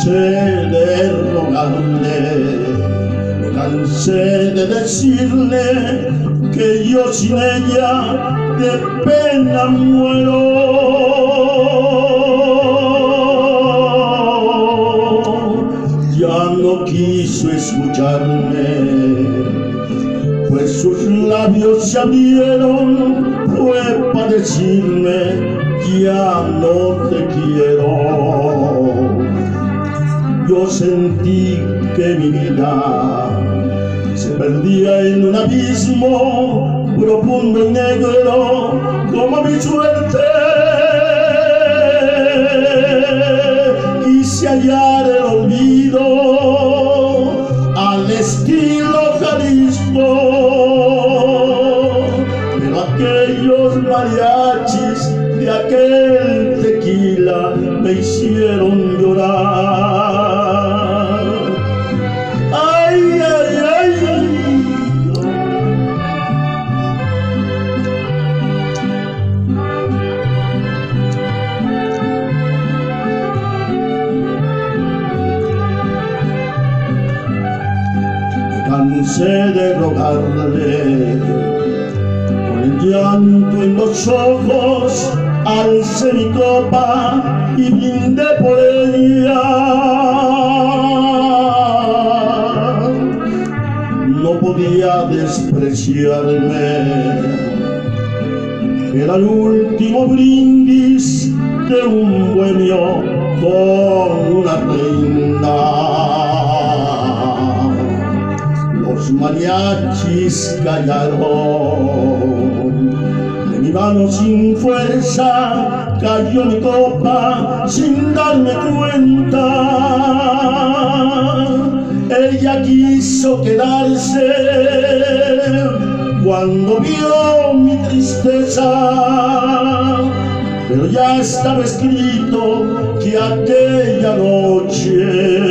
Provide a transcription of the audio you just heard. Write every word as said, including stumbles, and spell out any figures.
cansé de rogarle, me cansé de decirle que yo sin ella de pena muero. Ya no quiso escucharme, pues sus labios se abrieron, fue para decirme ya no te quiero. Yo sentí que mi vida se perdía en un abismo profundo y negro como mi suerte. Quise hallar el olvido al estilo Jalisco, pero aquellos mariachis de aquel tequila me hicieron llorar. Ay, ay, ay. Me cansé de rogarle, con el llanto en los ojos alcé mi copa y brindé por ella. No podía despreciarme, era el último brindis de un bohemio con una reina. Los mariachis callaron, de mi mano sin fuerza cayó mi copa sin darme cuenta. Ella quiso quedarse cuando vio mi tristeza, pero ya estaba escrito que aquella noche